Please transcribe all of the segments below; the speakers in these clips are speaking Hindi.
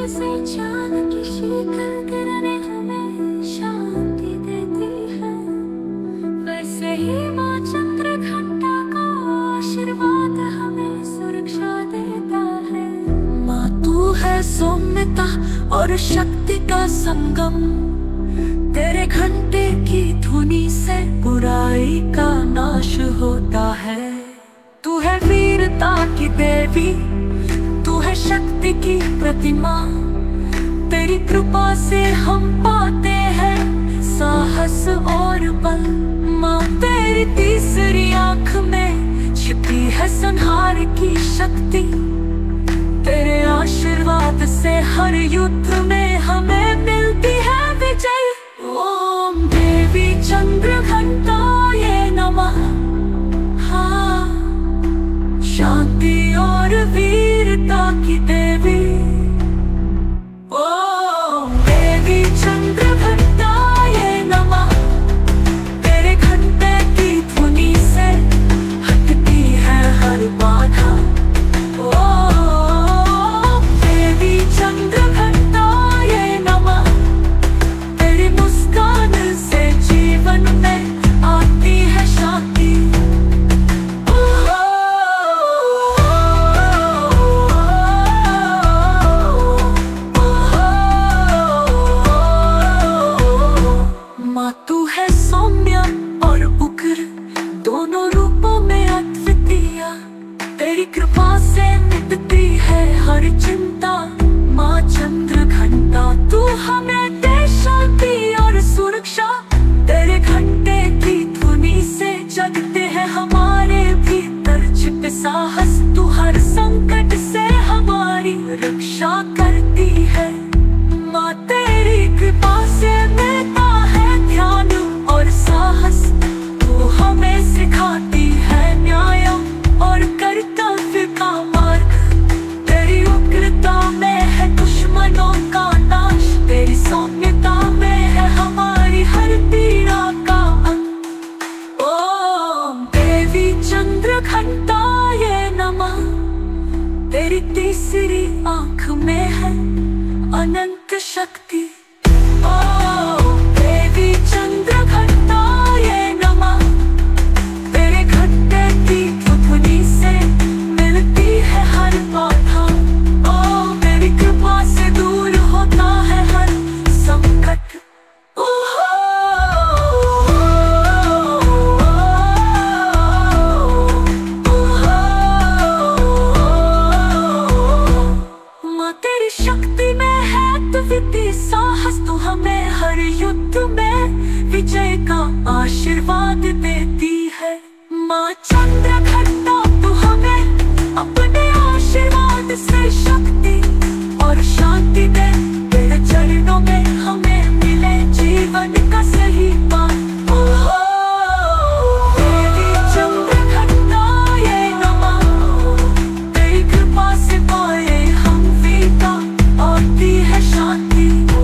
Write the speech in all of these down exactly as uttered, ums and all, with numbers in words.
जैसे चांद की शीतल किरणें हमें शांति देती है, वैसे ही माँ चंद्रघंटा का आशीर्वाद हमें सुरक्षा देता है। माँ तू है सौम्यता और शक्ति का संगम, तेरे घंटे की ध्वनि से बुराई का नाश होता है। तू है वीरता की देवी, तू है शक्ति की प्रतिमा, तेरी कृपा से हम पाते हैं साहस और बल। माँ तेरी तीसरी आँख में छिपी है संहार की शक्ति, तेरे आशीर्वाद से हर युद्ध में हमें मिलती है विजय। ओम देवी चंद्रघंटाय नमः। हाँ, शांति और वीरता की देवी। ओम देवी चंद्रघंटाय नमः। तेरे घंटे की ध्वनि से हटती है हर बाधा। ओम देवी चंद्रघंटाय नमः। तेरी मुस्कान से जीवन में आती है शांति। माँ तू है सौम्य और उग्र, दोनों रूपों में अद्वितीय, तेरी कृपा से मिटती है हर चिंता। माँ चंद्रघंटा तू हमें दे शांति और सुरक्षा, तेरे घंटे की ध्वनि से जगते हैं हमारे भीतर छिपे साहस। तू हर संकट से हमारी रक्षा करती है। माँ तेरी कृपा से मिलता है ध्यान और साहस, तू हमें सिखाती है न्याय और कर्तव्य का मार्ग। तेरी उग्रता में है दुश्मनों का नाश, तेरी सौम्यता में है हमारी हर पीड़ा का अंत। ओम देवी चंद्रघंटाय नमः। तेरी तीसरी आँख में है अनंत शक्ति। ओम देवी चंद्रघंटाय नमः। तेरे घंटे की ध्वनि से मिलती है हर बाधा। ओम तेरी कृपा से दूर होता है हर संकट। माँ तेरी शक्ति में है अद्वितीय साहस, तू हमें हर युद्ध में विजय का आशीर्वाद देती है। माँ चंद्रघंटा तू हमें अपने आशीर्वाद से शक्ति और शांति दे, तेरे चरणों में हमें मिले जीवन का सही पाठ। देवी चंद्रघंटाय नमः। तेरी कृपा से पाए हम वीरता, आती है शांति।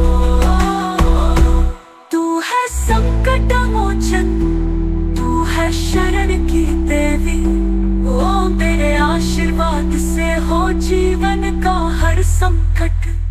तू है संकट मोचन, तू है शरण की देवी। ओम तेरे आशीर्वाद से हो जीवन का हर संकट